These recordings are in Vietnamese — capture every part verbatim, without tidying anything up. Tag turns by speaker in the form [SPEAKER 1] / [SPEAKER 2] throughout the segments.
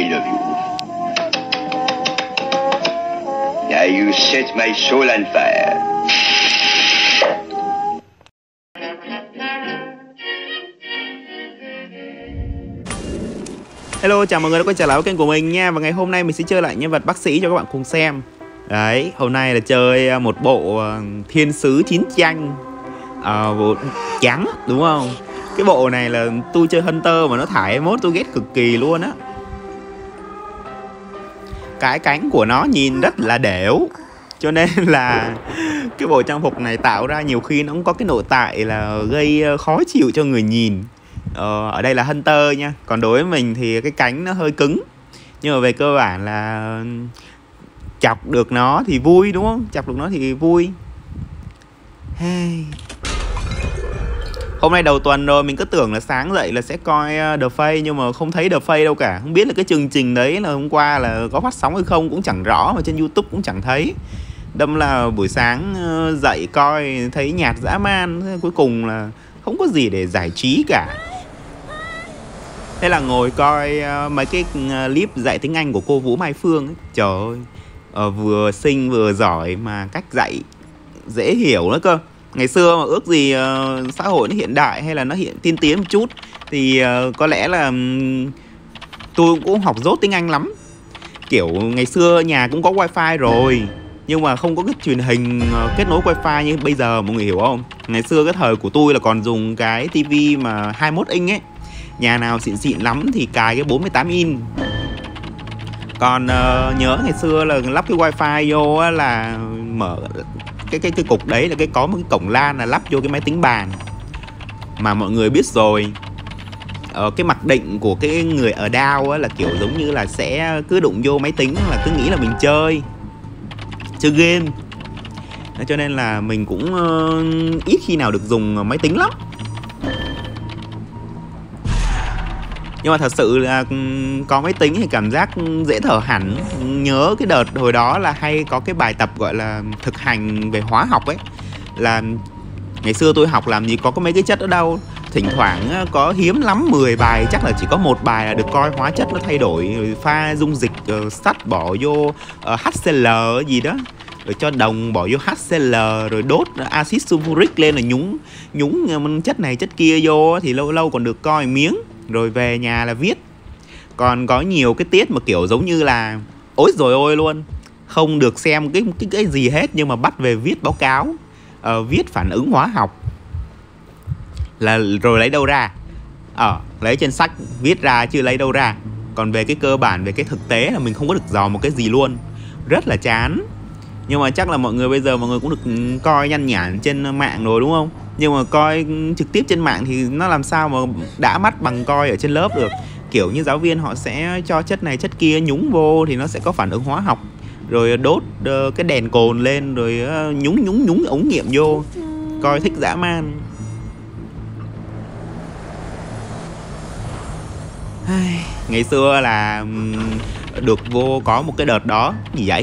[SPEAKER 1] I love you. Now you set my soul on fire.
[SPEAKER 2] Hello, chào mọi người đã quay trở lại với kênh của mình nha. Và ngày hôm nay mình sẽ chơi lại nhân vật bác sĩ cho các bạn cùng xem. Đấy, hôm nay là chơi một bộ Thiên Sứ Chiến Tranh, à, bộ trắng đúng không? Cái bộ này là tôi chơi Hunter mà nó thải emote tôi ghét cực kỳ luôn á. Cái cánh của nó nhìn rất là đểu, cho nên là cái bộ trang phục này tạo ra nhiều khi nó cũng có cái nội tại là gây khó chịu cho người nhìn. Ờ, ở đây là Hunter nha. Còn đối với mình thì cái cánh nó hơi cứng, nhưng mà về cơ bản là chọc được nó thì vui đúng không? Chọc được nó thì vui. Hey. Hôm nay đầu tuần rồi, mình cứ tưởng là sáng dậy là sẽ coi The Face, nhưng mà không thấy The Face đâu cả. Không biết là cái chương trình đấy là hôm qua là có phát sóng hay không cũng chẳng rõ, mà trên YouTube cũng chẳng thấy. Đâm là buổi sáng dậy coi thấy nhạt dã man, cuối cùng là không có gì để giải trí cả. Thế là ngồi coi uh, mấy cái clip dạy tiếng Anh của cô Vũ Mai Phương ấy. Trời ơi, uh, vừa xinh vừa giỏi mà cách dạy dễ hiểu nữa cơ. Ngày xưa mà ước gì uh, xã hội nó hiện đại hay là nó hiện tiên tiến một chút thì uh, có lẽ là um, tôi cũng học dốt tiếng Anh lắm. Kiểu ngày xưa nhà cũng có wifi rồi, nhưng mà không có cái truyền hình uh, kết nối wifi như bây giờ, mọi người hiểu không? Ngày xưa cái thời của tôi là còn dùng cái tivi mà hai mươi mốt inch ấy. Nhà nào xịn xịn lắm thì cài cái bốn mươi tám inch. Còn uh, nhớ ngày xưa là lắp cái wifi vô á, là mở cái cái cái cục đấy là cái có một cái cổng LAN là lắp vô cái máy tính bàn. Mà mọi người biết rồi, uh, cái mặc định của cái người ở đao á là kiểu giống như là sẽ cứ đụng vô máy tính là cứ nghĩ là mình chơi chơi game. Cho nên là mình cũng uh, ít khi nào được dùng máy tính lắm. Nhưng mà thật sự là có máy tính thì cảm giác dễ thở hẳn. Nhớ cái đợt hồi đó là hay có cái bài tập gọi là thực hành về hóa học ấy. Là ngày xưa tôi học làm gì có có mấy cái chất ở đâu. Thỉnh thoảng có hiếm lắm mười bài, chắc là chỉ có một bài là được coi hóa chất nó thay đổi, rồi pha dung dịch uh, sắt bỏ vô uh, hát xê lờ gì đó, rồi cho đồng bỏ vô hát xê lờ, rồi đốt axit sulfuric lên là nhúng nhúng chất này chất kia vô thì lâu lâu còn được coi miếng. Rồi về nhà là viết. Còn có nhiều cái tiết mà kiểu giống như là ối rồi ôi luôn, không được xem cái cái cái gì hết, nhưng mà bắt về viết báo cáo, uh, viết phản ứng hóa học. Là rồi lấy đâu ra? Ờ, lấy trên sách viết ra chứ lấy đâu ra. Còn về cái cơ bản, về cái thực tế là mình không có được dò một cái gì luôn. Rất là chán. Nhưng mà chắc là mọi người bây giờ mọi người cũng được coi nhăn nhản trên mạng rồi đúng không? Nhưng mà coi trực tiếp trên mạng thì nó làm sao mà đã mắt bằng coi ở trên lớp được. Kiểu như giáo viên họ sẽ cho chất này chất kia nhúng vô thì nó sẽ có phản ứng hóa học. Rồi đốt uh, cái đèn cồn lên, rồi uh, nhúng nhúng nhúng ống nghiệm vô. Coi thích dã man. Ngày xưa là được vô có một cái đợt đó. Gì vậy?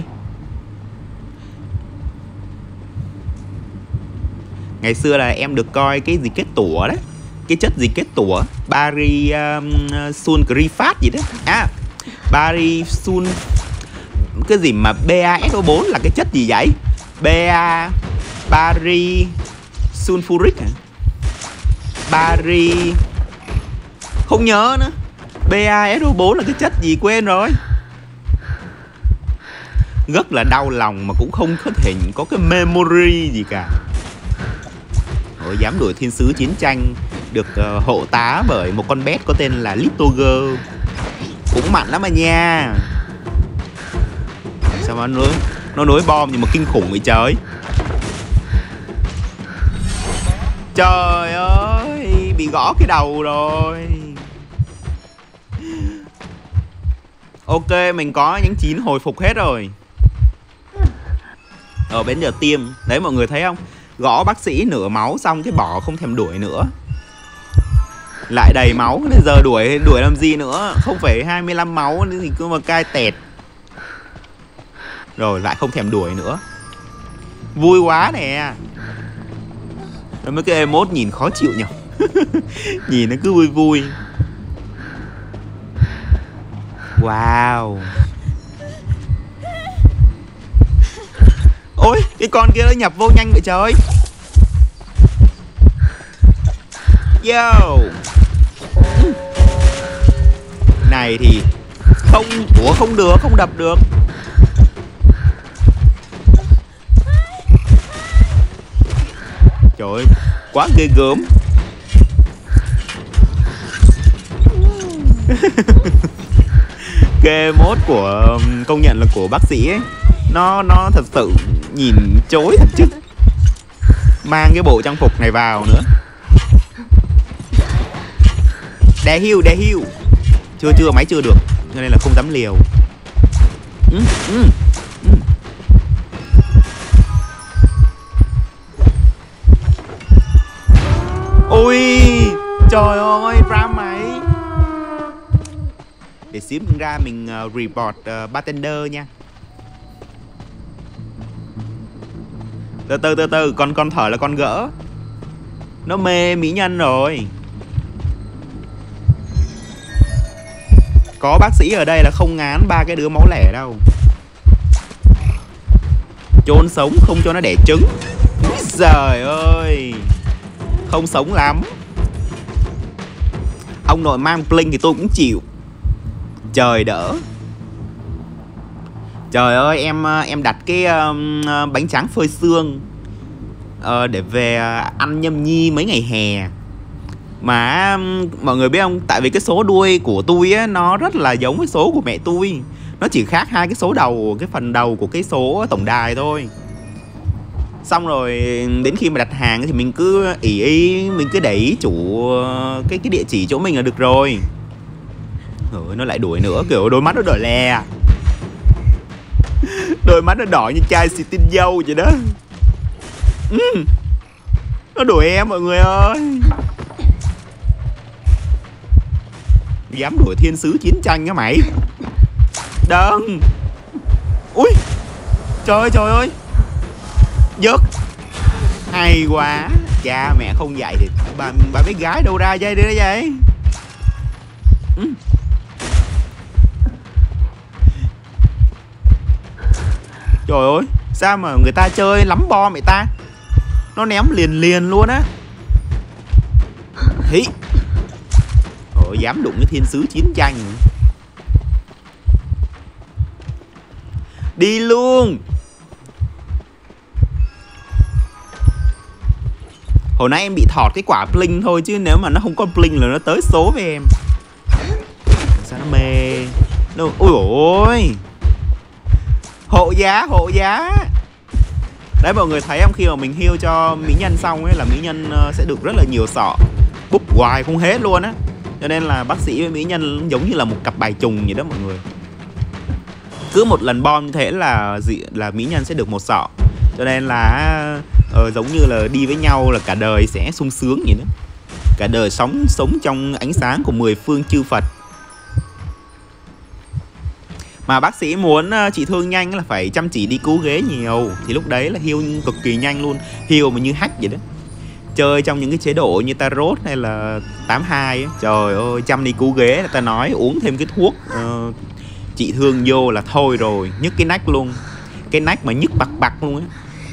[SPEAKER 2] Ngày xưa là em được coi cái gì kết tủa đấy. Cái chất gì kết tủa Bari um, sulfat gì đó. À, Bari sul cái gì mà B A S O bốn là cái chất gì vậy? B A Bari sulfuric hả? Bari không nhớ nữa. B A S O bốn là cái chất gì quên rồi. Rất là đau lòng mà cũng không có thể có cái memory gì cả. Ôi, dám đuổi Thiên Sứ Chiến Tranh, được uh, hộ tá bởi một con bé có tên là Little Girl. Cũng mạnh lắm mà nha. Sao mà nó nối, nó nối bom nhưng mà kinh khủng vậy trời. Trời ơi, bị gõ cái đầu rồi. Ok, mình có nhánh chín hồi phục hết rồi. Ở bên giờ tiêm. Đấy mọi người thấy không? Gõ bác sĩ nửa máu xong cái bỏ không thèm đuổi nữa. Lại đầy máu, giờ đuổi đuổi làm gì nữa. Không phải hai mươi lăm máu thì cứ mà cai tẹt. Rồi lại không thèm đuổi nữa. Vui quá nè. Rồi mấy cái emote nhìn khó chịu nhỉ. Nhìn nó cứ vui vui. Wow. Ôi, cái con kia nó nhập vô nhanh vậy trời. Yo. Này thì không, ủa không được, không đập được. Trời ơi, quá ghê gớm. Cái mốt của công nhận là của bác sĩ ấy, nó nó thật sự nhìn chối thật chứ. Mang cái bộ trang phục này vào nữa. Đè hiu, đè hiu. Chưa chưa máy chưa được, cho nên là không dám liều. ừ, ừ, ừ. Ôi trời ơi, ra máy. Để xíu mình ra mình uh, report uh, bartender nha. Từ từ từ từ, con con thở là con gỡ. Nó mê mỹ nhân rồi. Có bác sĩ ở đây là không ngán ba cái đứa máu lẻ đâu. Chôn sống không cho nó đẻ trứng. Trời ơi, không sống lắm. Ông nội mang bling thì tôi cũng chịu. Trời đỡ. Trời ơi, em em đặt cái um, bánh tráng phơi xương uh, để về ăn nhâm nhi mấy ngày hè. Mà um, mọi người biết không, tại vì cái số đuôi của tôi á, nó rất là giống với số của mẹ tôi. Nó chỉ khác hai cái số đầu, cái phần đầu của cái số tổng đài thôi. Xong rồi đến khi mà đặt hàng thì mình cứ ỷ ý, mình cứ để ý chủ cái cái địa chỉ chỗ mình là được rồi. Rồi nó lại đuổi nữa, kiểu đôi mắt nó đỏ lè. Đôi mắt nó đỏ như chai xì tin dâu vậy đó. ừ. Nó đuổi em mọi người ơi. Dám đuổi thiên sứ chiến tranh á mày. Đừng. Ui trời ơi trời ơi. Giật. Hay quá. Cha mẹ không dạy thì bà, bà bé gái đâu ra dây đi đó vậy. ừ. Trời ơi, sao mà người ta chơi lắm bom vậy ta. Nó ném liền liền luôn á. Hí. Ồ, dám đụng cái thiên sứ chiến tranh. Đi luôn. Hồi nãy em bị thọt cái quả bling thôi, chứ nếu mà nó không có bling là nó tới số với em. Sao nó mê. Nó... Ui ôi. Hộ giá, hộ giá. Đấy mọi người thấy không, khi mà mình heal cho mỹ nhân xong ấy là mỹ nhân sẽ được rất là nhiều sọ. Búp hoài không hết luôn á. Cho nên là bác sĩ với mỹ nhân giống như là một cặp bài trùng vậy đó mọi người. Cứ một lần bom như thế là là mỹ nhân sẽ được một sọ. Cho nên là uh, giống như là đi với nhau là cả đời sẽ sung sướng vậy đó. Cả đời sống sống trong ánh sáng của mười phương chư Phật. Mà bác sĩ muốn chị thương nhanh là phải chăm chỉ đi cứu ghế nhiều. Thì lúc đấy là heal cực kỳ nhanh luôn. Heal mà như hack vậy đó. Chơi trong những cái chế độ như Tarot hay là tám hai ấy. Trời ơi, chăm đi cứu ghế là ta nói uống thêm cái thuốc uh, chị thương vô là thôi rồi. Nhức cái nách luôn. Cái nách mà nhức bặc bặc luôn á.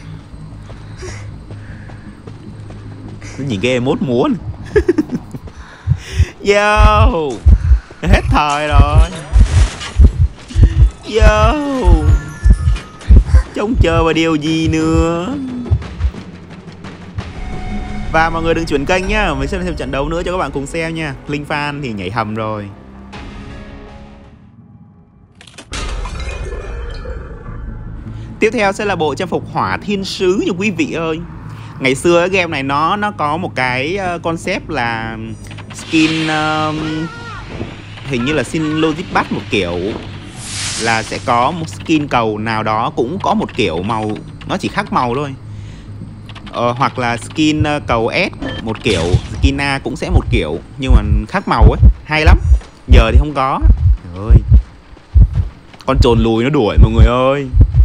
[SPEAKER 2] Nhìn cái emote múa này. Yo. Hết thời rồi. Yo. Trông chờ vào điều gì nữa. Và mọi người đừng chuyển kênh nhá. Mình sẽ thêm trận đấu nữa cho các bạn cùng xem nha. Linh fan thì nhảy hầm rồi. Tiếp theo sẽ là bộ trang phục hỏa thiên sứ nha quý vị ơi. Ngày xưa cái game này nó nó có một cái concept là skin um, hình như là xin logic bắt một kiểu là sẽ có một skin cầu nào đó cũng có một kiểu màu, nó chỉ khác màu thôi. Ờ, hoặc là skin cầu S một kiểu, skin A cũng sẽ một kiểu nhưng mà khác màu ấy, hay lắm. Giờ thì không có. Trời ơi. Con trồn lùi nó đuổi mọi người ơi.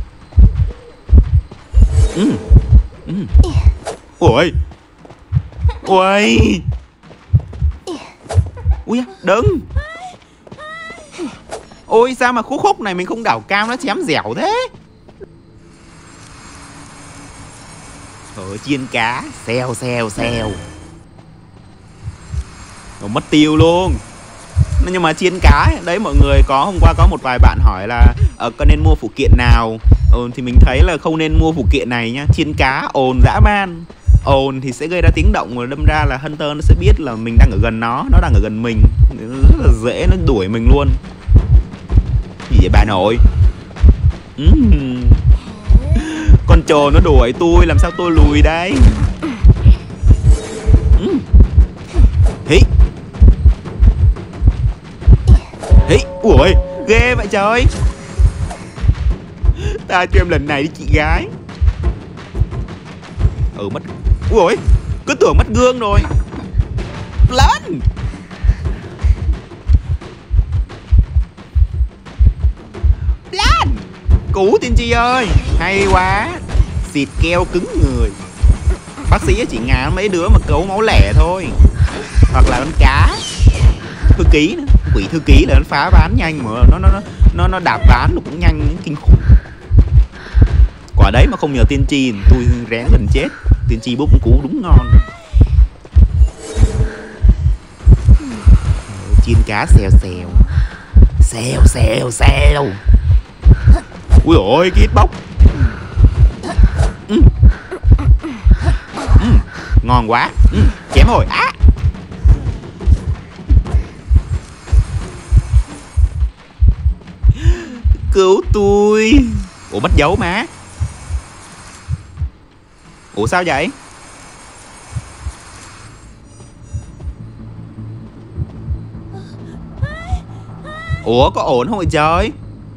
[SPEAKER 2] Ừ. Ừ. Ui. Ui. Ui, đừng. Ôi sao mà khúc khúc này mình không đảo cam nó chém dẻo thế. Ở chiên cá, xèo xèo xèo. Rồi mất tiêu luôn. Nhưng mà chiên cá đấy, mọi người có hôm qua có một vài bạn hỏi là ờ, có nên mua phụ kiện nào. Ừ, thì mình thấy là không nên mua phụ kiện này nhá. Chiên cá ồn dã man. Ồn thì sẽ gây ra tiếng động, rồi đâm ra là Hunter nó sẽ biết là mình đang ở gần nó, nó đang ở gần mình, rất là dễ nó đuổi mình luôn. Gì vậy bà nội? uhm. Con trồn nó đuổi tôi, làm sao tôi lùi đây? uhm. Hí hí. Ui, ghê vậy trời. Ta cho em lần này đi chị gái. Ừ mất. Ui, cứ tưởng mất gương rồi. Lên. Lên. Cứu tiên tri ơi. Hay quá. Xịt keo cứng người. Bác sĩ chỉ ngán mấy đứa mà cấu máu lẻ thôi. Hoặc là con cá thư ký nữa. Quỷ thư ký là nó phá ván nhanh mà nó nó nó nó đạp ván nó cũng nhanh kinh khủng. Quả đấy mà không nhờ tiên tri tôi rén gần chết. Tiên tri bốc cú đúng ngon. Chiên cá xèo xèo. Xèo xèo xèo. Ui ôi cái bốc. ừ. Ừ. Ngon quá. ừ. Chém rồi á. Cứu tôi. Ủa mất dấu má. Ủa sao vậy? Ủa có ổn không vậy trời?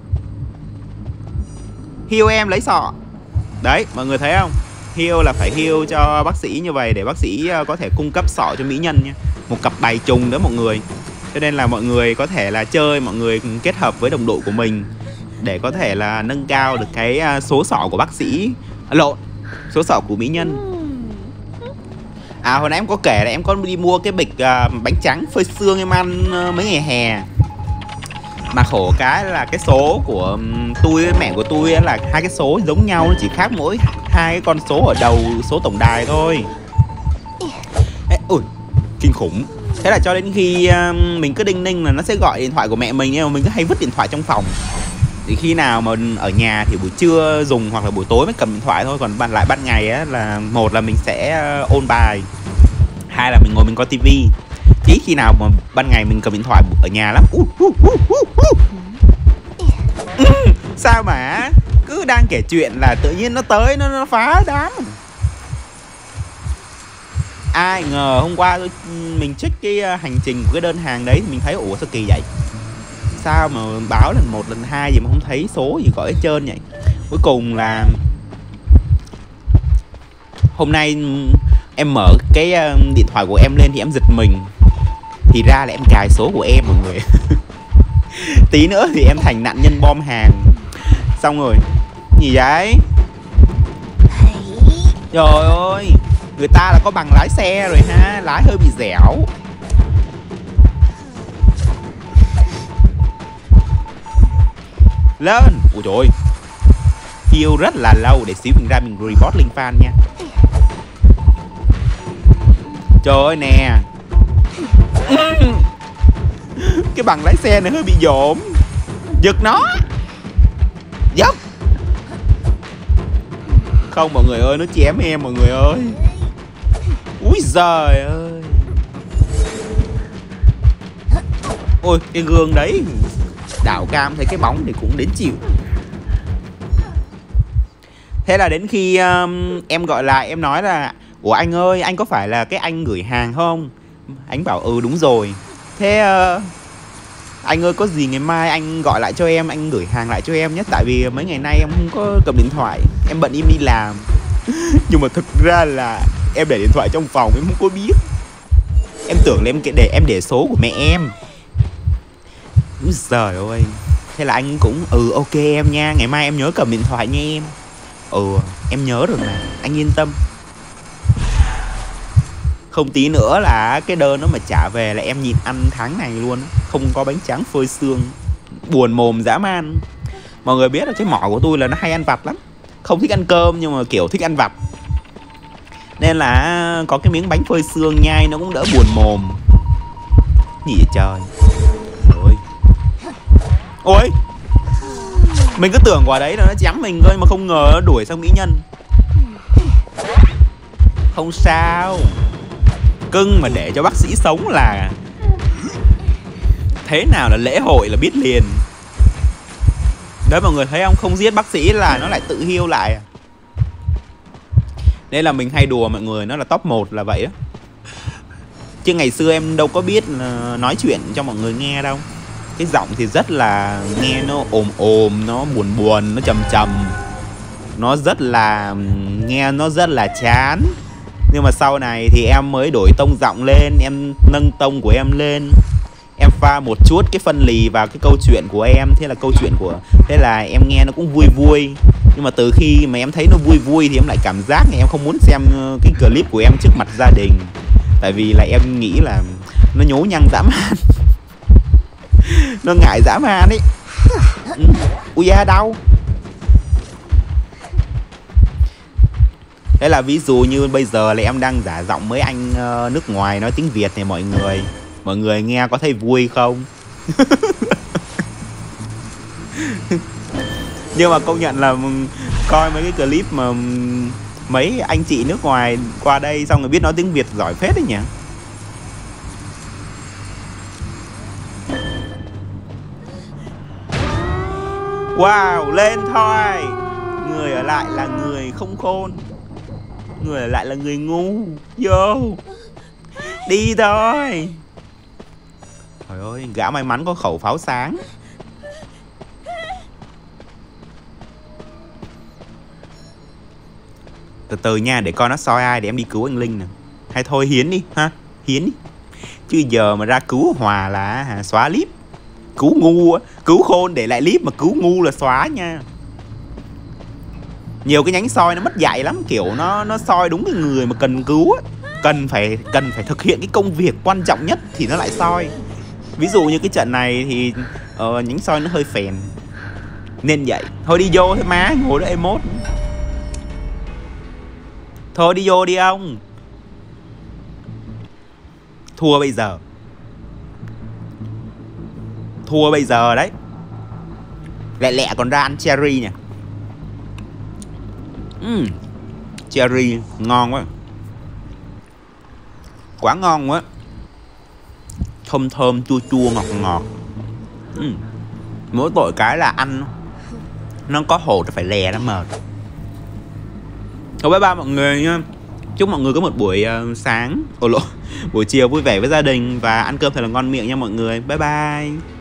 [SPEAKER 2] Heal em lấy sọ. Đấy mọi người thấy không? Heal là phải heal cho bác sĩ như vậy để bác sĩ có thể cung cấp sọ cho mỹ nhân nha. Một cặp bài trùng đó mọi người. Cho nên là mọi người có thể là chơi, mọi người kết hợp với đồng đội của mình để có thể là nâng cao được cái số sọ của bác sĩ. À, lộn, số sọ của mỹ nhân. À hồi nãy em có kể là em có đi mua cái bịch uh, bánh trắng phơi sương em ăn uh, mấy ngày hè. Mà khổ cái là cái số của um, tôi với mẹ của tôi là hai cái số giống nhau, nó chỉ khác mỗi hai cái con số ở đầu số tổng đài thôi. Ê, ui, kinh khủng. Thế là cho đến khi uh, mình cứ đinh ninh là nó sẽ gọi điện thoại của mẹ mình, nhưng mà mình cứ hay vứt điện thoại trong phòng. Thì khi nào mà ở nhà thì buổi trưa dùng hoặc là buổi tối mới cầm điện thoại thôi. Còn ban lại ban ngày á là một là mình sẽ ôn bài, hai là mình ngồi mình coi tivi. Chỉ khi nào mà ban ngày mình cầm điện thoại ở nhà lắm. uh, uh, uh, uh, uh. Ừ, sao mà cứ đang kể chuyện là tự nhiên nó tới nó, nó phá đám. Ai ngờ hôm qua tôi, mình check cái hành trình của cái đơn hàng đấy thì mình thấy ủa sao kỳ vậy? Sao mà báo lần một lần hai gì mà không thấy số gì gọi hết trơn vậy? Cuối cùng là hôm nay em mở cái điện thoại của em lên thì em giật mình. Thì ra là em cài số của em mọi người. Tí nữa thì em thành nạn nhân bom hàng. Xong rồi. Gì vậy? Trời ơi, người ta là có bằng lái xe rồi ha. Lái hơi bị dẻo. Lên. Ôi trời ơi, heal rất là lâu. Để xíu mình ra mình report link fan nha. Trời ơi nè. Cái bằng lái xe này hơi bị dỗm. Giật nó. Dốc. Không mọi người ơi, nó chém em mọi người ơi. Úi giời ơi. Ôi cái gương đấy đảo cam thấy cái bóng thì cũng đến chịu. Thế là đến khi um, em gọi lại em nói là ủa anh ơi, anh có phải là cái anh gửi hàng không? Anh bảo ừ đúng rồi. Thế uh, anh ơi có gì ngày mai anh gọi lại cho em, anh gửi hàng lại cho em nhé. Tại vì mấy ngày nay em không có cầm điện thoại, em bận em đi làm. Nhưng mà thực ra là em để điện thoại trong phòng em không có biết. Em tưởng là em để em để số của mẹ em. Úi giời ơi. Thế là anh cũng ừ ok em nha, ngày mai em nhớ cầm điện thoại nha em. Ừ em nhớ rồi mà, anh yên tâm. Không tí nữa là cái đơn nó mà trả về là em nhịn ăn tháng này luôn. Không có bánh tráng phơi sương. Buồn mồm dã man. Mọi người biết là cái mỏ của tôi là nó hay ăn vặt lắm. Không thích ăn cơm nhưng mà kiểu thích ăn vặt. Nên là có cái miếng bánh phơi xương nhai nó cũng đỡ buồn mồm. Gì vậy trời. Ôi. Ôi. Mình cứ tưởng quả đấy là nó chém mình thôi mà không ngờ nó đuổi sang mỹ nhân. Không sao. Cưng mà để cho bác sĩ sống là thế nào là lễ hội là biết liền. Đấy mọi người thấy không, không giết bác sĩ là nó lại tự heal lại. Nên là mình hay đùa mọi người nó là top một là vậy đó. Chứ ngày xưa em đâu có biết nói chuyện cho mọi người nghe đâu. Cái giọng thì rất là nghe nó ồm ồm, nó buồn buồn, nó trầm trầm. Nó rất là nghe nó rất là chán. Nhưng mà sau này thì em mới đổi tông giọng lên, em nâng tông của em lên. Em pha một chút cái phân lì vào cái câu chuyện của em. Thế là câu chuyện của Thế là em nghe nó cũng vui vui. Nhưng mà từ khi mà em thấy nó vui vui thì em lại cảm giác em không muốn xem cái clip của em trước mặt gia đình. Tại vì là em nghĩ là nó nhố nhăng dã man. Nó ngại dã man ấy. Ui da đau. Thế là ví dụ như bây giờ là em đang giả giọng mấy anh uh, nước ngoài nói tiếng Việt này mọi người. Mọi người nghe có thấy vui không? Nhưng mà công nhận là coi mấy cái clip mà mấy anh chị nước ngoài qua đây xong rồi biết nói tiếng Việt giỏi phết đấy nhỉ. Wow, lên thôi. Người ở lại là người không khôn. Người ở lại là người ngu. Vô. Đi thôi. Trời ơi, gã may mắn có khẩu pháo sáng. Từ từ nha, để coi nó soi ai để em đi cứu anh Linh nè. Hay thôi Hiến đi ha, Hiến đi. Chứ giờ mà ra cứu Hòa là hả, xóa clip. Cứu ngu á, cứu khôn để lại clip mà cứu ngu là xóa nha. Nhiều cái nhánh soi nó mất dạy lắm, kiểu nó nó soi đúng cái người mà cần cứu á. Cần phải cần phải thực hiện cái công việc quan trọng nhất thì nó lại soi. Ví dụ như cái trận này thì uh, nhánh soi nó hơi phèn. Nên vậy, thôi đi vô thôi má, ngồi đó emote. Thôi đi vô đi ông. Thua bây giờ. Thua bây giờ đấy. Lẹ lẹ còn ra ăn cherry nè. uhm, Cherry ngon quá. Quá ngon quá. Thơm thơm chua chua ngọt ngọt. uhm. Mỗi tội cái là ăn nó có hột phải lè nó mệt. Thôi bye bye mọi người nha. Chúc mọi người có một buổi uh, sáng Ồ lộ Buổi chiều vui vẻ với gia đình và ăn cơm thật là ngon miệng nha mọi người. Bye bye.